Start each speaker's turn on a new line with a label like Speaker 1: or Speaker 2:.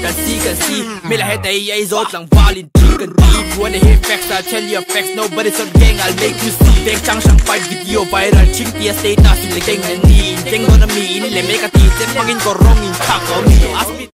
Speaker 1: can see me la head ai zot lang valin chicken beef wanna hear facts I tell you facts nobody's on gang I'll make you see bang chang shang fight video viral ching tia status in the gang and ni jeng gonna me in le make a ti chen mangin ko wrong in thak